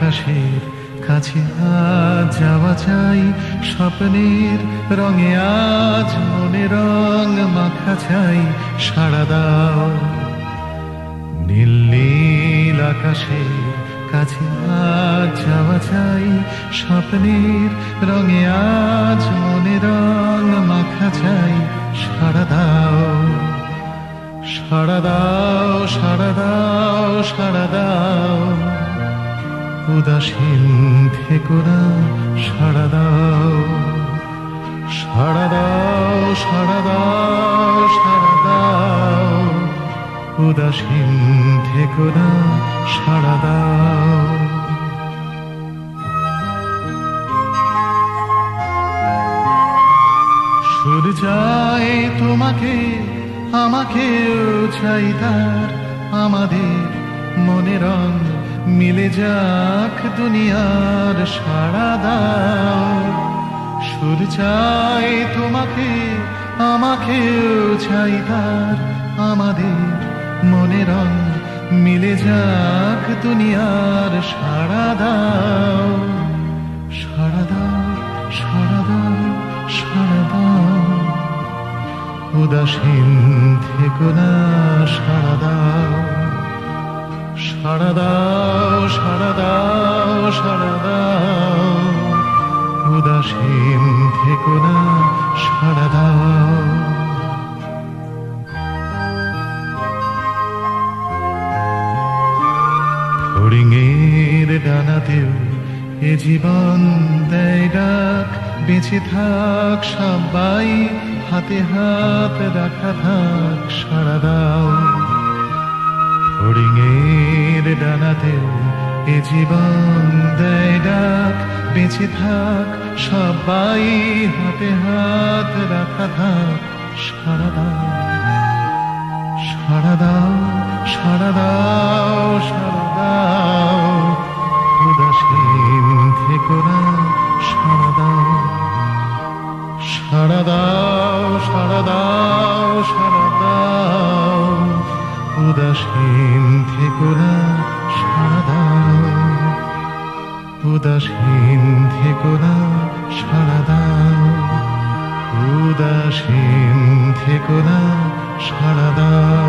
আকাশের কাছে আজ যাওয়া চাই, স্বপ্নের রঙে আজ মনে রং মাখা চাই। সাড়া দাও নীল নীল আকাশের কাছে আজ যাওয়া চাই, স্বপ্নের রঙে আজ মনে রং মাখা চাই। সাড়া দাও সাড়া দাও সাড়া দাও সাড়া দাও, উদাসীন থেকো না সাড়া দাও। সাড়া দাও সাড়া দাও সাড়া দাও, উদাসীন থেকো না সাড়া দাও। সুর চাই তোমাকে আমাকেও চাই তার, আমাদের মনে রং মিলে যাক দুনিয়ার। সাড়া দাও সুর চাই তোমাকে আমাকেও চাই তার, আমাদের মনে রং মিলে যাক দুনিয়ার। সাড়া দাও সাড়া দাও সাড়া দাও সাড়া দাও, উদাসীন থেকো না সাড়া দাও। সাড়া দাও সাড়া দাও সাড়া দাও, উদাসীন থেকো না সাড়া দাও। ফড়িংয়ের ডানাতেও এ জীবন দেয় ডাক, বেঁচে থাক সবাই হাতে হাত রাখা থাক। সাড়া দাও ফড়িংয়ের ডানাতেও এ জীবন দেয় ডাক, বেঁচে থাক সবাই হাতে হাত রাখা থাক। সাড়া দাও সাড়া দাও সাড়া দাও সাড়া দাও, উদাসীন থেকো না সাড়া দাও। সাড়া দাও সাড়া দাও সাড়া দাও, উদাসীন থেকো না সাড়া দাও। উদাসীন থেকো না সাড়া দাও, উদাসীন থেকো না সাড়া দাও।